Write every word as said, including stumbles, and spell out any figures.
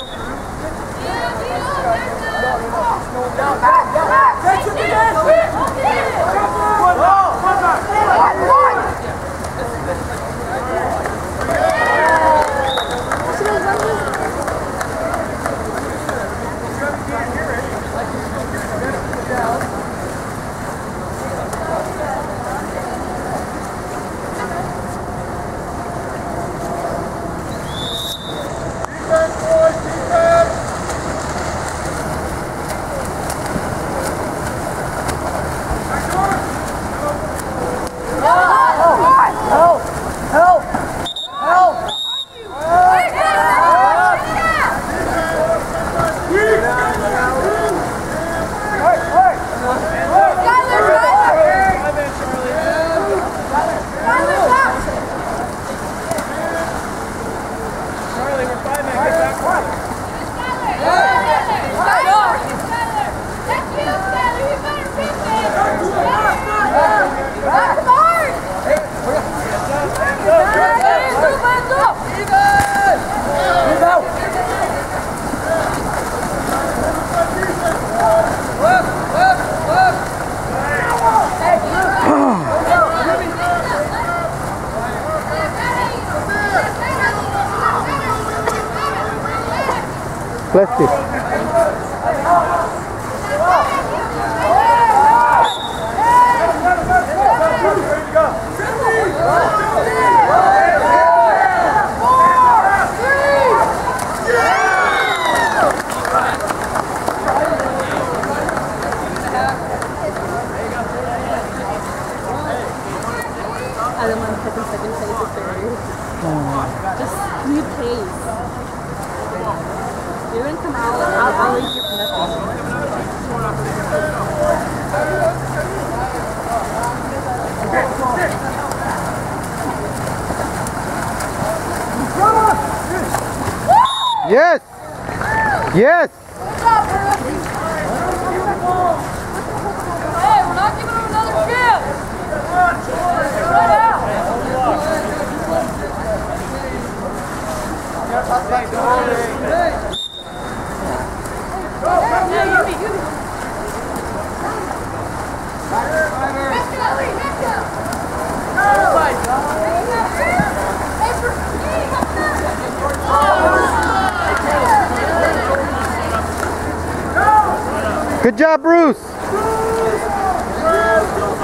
Bless you. I don't want to second, second, second, third. Just new pace. You're going to come out, I'll always give nothing. Yes! Yes! Hey, we're not giving him another chance! Right out! Good job, Bruce. Bruce!